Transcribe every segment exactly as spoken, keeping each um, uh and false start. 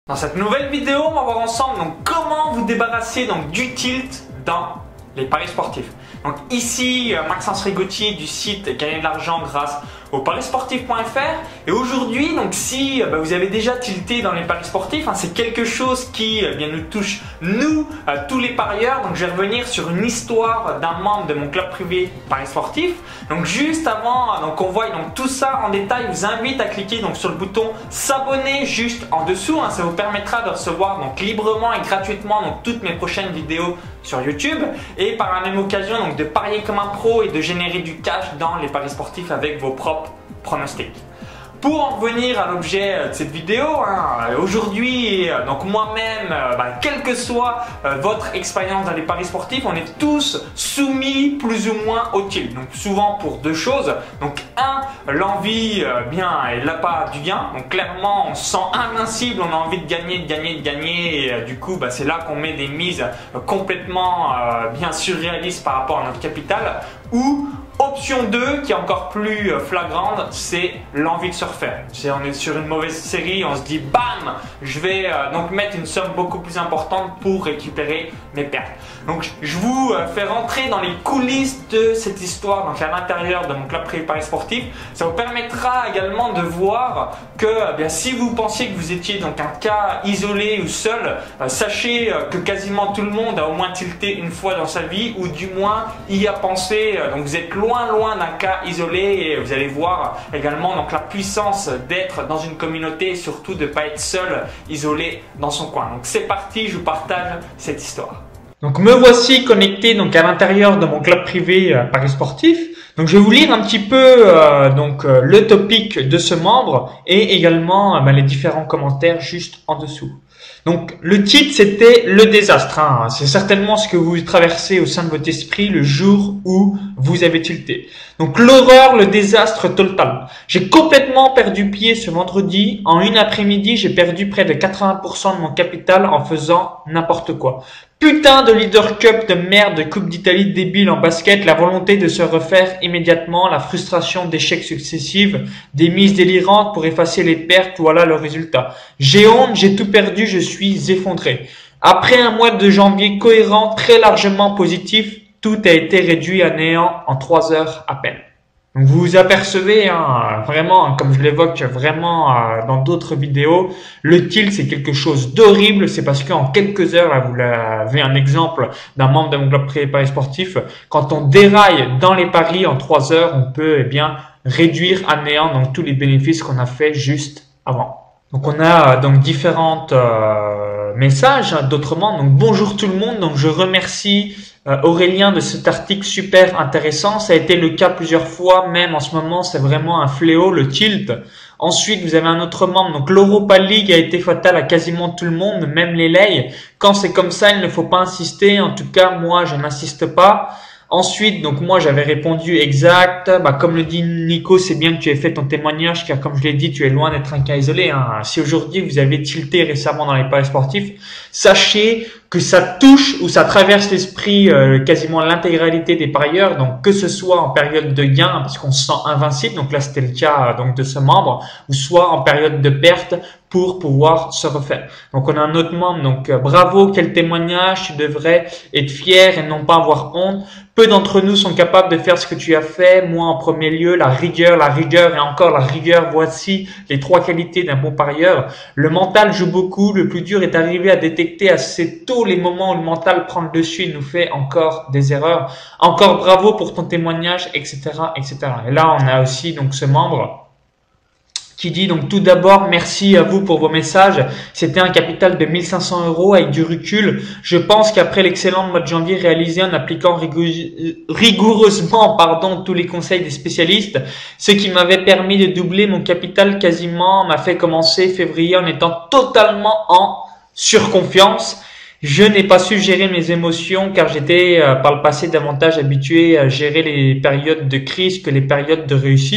Dans cette nouvelle vidéo, on va voir ensemble donc, comment vous débarrasser donc, du tilt dans les paris sportifs. Donc ici, Maxence Rigotier du site Gagner de l'argent grâce au paris sportif point F R. Et aujourd'hui, donc si bah, vous avez déjà tilté dans les paris sportifs, hein, c'est quelque chose qui eh bien, nous touche nous, euh, tous les parieurs. Donc je vais revenir sur une histoire d'un membre de mon club privé paris sportif. Donc juste avant donc, qu'on voit donc, tout ça en détail, je vous invite à cliquer donc, sur le bouton s'abonner juste en dessous. Hein, ça vous permettra de recevoir donc, librement et gratuitement donc, toutes mes prochaines vidéos sur YouTube. Et par la même occasion donc, de parier comme un pro et de générer du cash dans les paris sportifs avec vos propres pronostics. Pour en revenir à l'objet de cette vidéo, hein, aujourd'hui, donc moi-même, bah, quelle que soit euh, votre expérience dans les paris sportifs, on est tous soumis plus ou moins au tilt. Donc souvent pour deux choses. Donc un, l'envie, euh, bien, et l'appât du gain. Donc clairement, on se sent invincible, on a envie de gagner, de gagner, de gagner. Et euh, du coup, bah, c'est là qu'on met des mises euh, complètement euh, bien surréalistes par rapport à notre capital. Ou option deux, qui est encore plus flagrante, c'est l'envie de se refaire. On est sur une mauvaise série, on se dit bam, je vais euh, donc mettre une somme beaucoup plus importante pour récupérer mes pertes. Donc je vous euh, fais rentrer dans les coulisses de cette histoire, donc à l'intérieur de mon club privé paris sportif. Ça vous permettra également de voir que eh bien, si vous pensiez que vous étiez donc un cas isolé ou seul, euh, sachez euh, que quasiment tout le monde a au moins tilté une fois dans sa vie, ou du moins y a pensé. Euh, donc vous êtes loin loin loin d'un cas isolé, et vous allez voir également donc la puissance d'être dans une communauté et surtout de ne pas être seul, isolé dans son coin. Donc c'est parti, je vous partage cette histoire. Donc me voici connecté donc à l'intérieur de mon club privé euh, paris sportif. Donc je vais vous lire un petit peu euh, donc euh, le topic de ce membre et également euh, bah, les différents commentaires juste en dessous. Donc le titre c'était le désastre, hein. C'est certainement ce que vous traversez au sein de votre esprit le jour où vous avez tilté. Donc l'horreur, le désastre total. J'ai complètement perdu pied ce vendredi. En une après-midi, j'ai perdu près de quatre-vingts pour cent de mon capital en faisant n'importe quoi. Putain de Leader Cup de merde, de Coupe d'Italie débile en basket, la volonté de se refaire immédiatement, la frustration d'échecs successifs, des mises délirantes pour effacer les pertes, voilà le résultat. J'ai honte, j'ai tout perdu, je suis effondré. Après un mois de janvier cohérent, très largement positif, tout a été réduit à néant en trois heures à peine. Donc vous vous apercevez, hein, vraiment, comme je l'évoque vraiment euh, dans d'autres vidéos, le tilt c'est quelque chose d'horrible. C'est parce qu'en quelques heures, là vous avez un exemple d'un membre de mon club privé paris sportif, quand on déraille dans les paris en trois heures, on peut eh bien réduire à néant donc tous les bénéfices qu'on a fait juste avant. Donc on a donc différentes euh, messages hein, d'autres membres. Donc bonjour tout le monde, donc je remercie Euh, Aurélien de cet article super intéressant. Ça a été le cas plusieurs fois, même en ce moment c'est vraiment un fléau le tilt. Ensuite vous avez un autre membre, donc l'Europa League a été fatale à quasiment tout le monde, même les lays. Quand c'est comme ça il ne faut pas insister, en tout cas moi je n'insiste pas. Ensuite, donc moi j'avais répondu exact, bah, comme le dit Nico, c'est bien que tu aies fait ton témoignage car comme je l'ai dit, tu es loin d'être un cas isolé. Hein. Si aujourd'hui vous avez tilté récemment dans les paris sportifs, sachez que ça touche ou ça traverse l'esprit euh, quasiment l'intégralité des parieurs, donc que ce soit en période de gain parce qu'on se sent invincible, donc là c'était le cas donc de ce membre, ou soit en période de perte pour pouvoir se refaire. Donc on a un autre membre, donc euh, bravo, quel témoignage, tu devrais être fier et non pas avoir honte. Peu d'entre nous sont capables de faire ce que tu as fait, moi en premier lieu, la rigueur, la rigueur et encore la rigueur, voici les trois qualités d'un bon parieur. Le mental joue beaucoup, le plus dur est d'arriver à détecter assez tôt les moments où le mental prend le dessus et nous fait encore des erreurs. Encore bravo pour ton témoignage, et cetera, et cetera. Et là on a aussi donc ce membre qui dit donc tout d'abord merci à vous pour vos messages. C'était un capital de mille cinq cents euros avec du recul. Je pense qu'après l'excellent mois de janvier réalisé en appliquant rigoureusement pardon tous les conseils des spécialistes, ce qui m'avait permis de doubler mon capital quasiment m'a fait commencer février en étant totalement en surconfiance. Je n'ai pas su gérer mes émotions car j'étais euh, par le passé davantage habitué à gérer les périodes de crise que les périodes de réussite.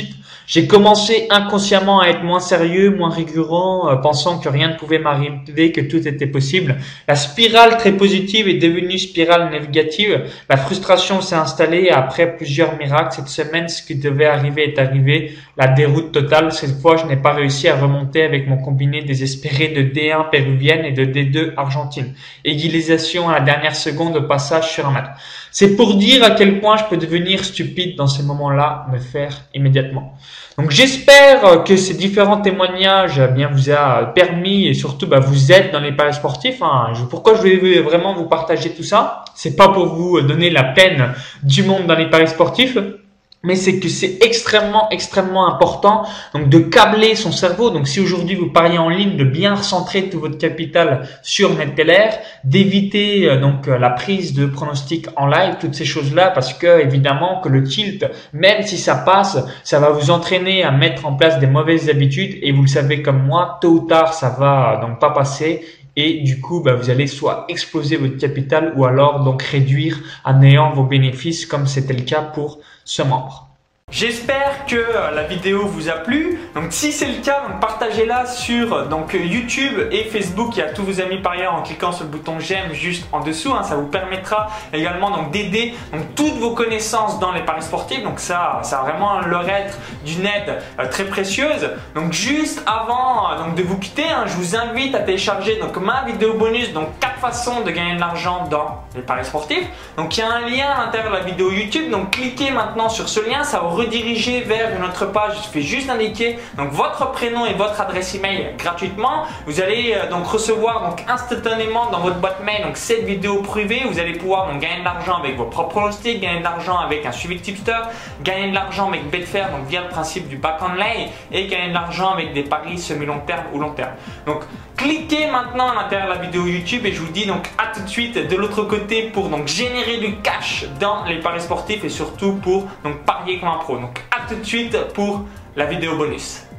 J'ai commencé inconsciemment à être moins sérieux, moins rigoureux, euh, pensant que rien ne pouvait m'arriver, que tout était possible. La spirale très positive est devenue spirale négative. La frustration s'est installée et après plusieurs miracles, cette semaine, ce qui devait arriver est arrivé. La déroute totale. Cette fois, je n'ai pas réussi à remonter avec mon combiné désespéré de D un péruvienne et de D deux argentine. Égalisation à la dernière seconde au passage sur un match. C'est pour dire à quel point je peux devenir stupide dans ces moments-là, me faire immédiatement. Donc j'espère que ces différents témoignages eh bien vous a permis et surtout bah, vous aide dans les paris sportifs. Hein. Je, pourquoi je vais vraiment vous partager tout ça? C'est pas pour vous donner la peine du monde dans les paris sportifs, mais c'est que c'est extrêmement, extrêmement important donc de câbler son cerveau. Donc si aujourd'hui vous pariez en ligne, de bien recentrer tout votre capital sur NetTeller, d'éviter euh, donc la prise de pronostics en live, toutes ces choses-là, parce que évidemment que le tilt, même si ça passe, ça va vous entraîner à mettre en place des mauvaises habitudes et vous le savez comme moi, tôt ou tard ça va donc pas passer. Et du coup, bah, vous allez soit exploser votre capital ou alors donc réduire à néant vos bénéfices comme c'était le cas pour ce membre. J'espère que la vidéo vous a plu. Donc si c'est le cas, donc partagez-la sur donc, YouTube et Facebook et à tous vos amis parieurs en cliquant sur le bouton j'aime juste en dessous. Hein. Ça vous permettra également donc d'aider donc toutes vos connaissances dans les paris sportifs. Donc ça, ça va vraiment leur être d'une aide euh, très précieuse. Donc juste avant euh, donc de vous quitter, hein, je vous invite à télécharger donc ma vidéo bonus, donc quatre façons de gagner de l'argent dans les paris sportifs. Donc il y a un lien à l'intérieur de la vidéo YouTube. Donc cliquez maintenant sur ce lien, ça vous rediriger vers une autre page. Je fais juste indiquer donc votre prénom et votre adresse email gratuitement. Vous allez euh, donc recevoir donc instantanément dans votre boîte mail donc cette vidéo privée. Vous allez pouvoir donc gagner de l'argent avec vos propres pronostics, gagner de l'argent avec un suivi de tipster, gagner de l'argent avec Betfair donc via le principe du back on lay et gagner de l'argent avec des paris semi-long terme ou long terme. Donc cliquez maintenant à l'intérieur de la vidéo YouTube et je vous dis donc à tout de suite de l'autre côté pour donc générer du cash dans les paris sportifs et surtout pour donc parier comme un pro. Donc à tout de suite pour la vidéo bonus.